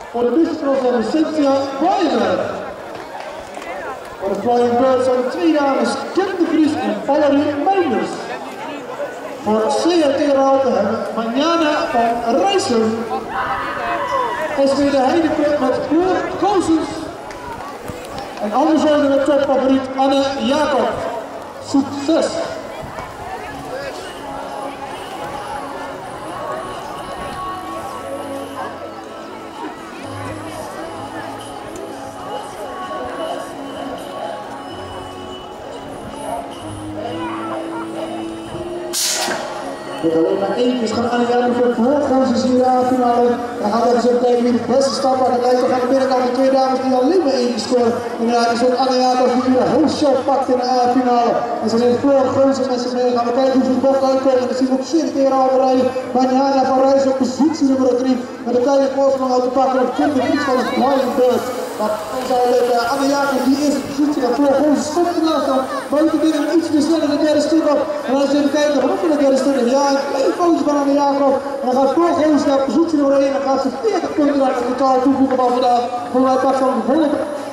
Voor de businesscross hebben we Cynthia Weiler. Voor de Flying Birds zijn de 2 dames Kim de Vries en Valerie Meinders. Voor CRT-rauten hebben we Manjana van Rijssen. SV de Heideclub met Floor Gozens. En anders worden we topfavoriet Anne Jacob. Succes! Het alleen maar één keer gaan Anne Jacob voor Voorgozens in de A-finale. Dan gaat even zo kijken wie de beste stap maakt. Dan lijkt toch aan de binnenkant de 2 dames die alleen maar 1 keer scoren. Inderdaad, is ook Anne Jacob die de hoofdshot pakt in de A-finale. En ze neemt Voorgozens met zich mee. Gaan we kijken hoe ze de bocht uitkomen. Dan zien we op Cynthia al rijden. Manjana van Rijssen op positie nummer 3. Met de kleine voorsprong uit te pakken op Kim de Vries van de Flying Birds. Maar dan zou Anne Jacob die eerste positie gaat Voorgozens stopt ernaast dan. Buiten binnen iets te sneller de derde stuk op. En dan eens even kijken of de derde stuk is. Ja, een kleine foutje van Anne Jacob. En dan gaat Voorgozens naar positie nummer 1. Dan gaat ze 40 punten aan het totaal toevoegen van vandaag. Voor mij pakt van 100.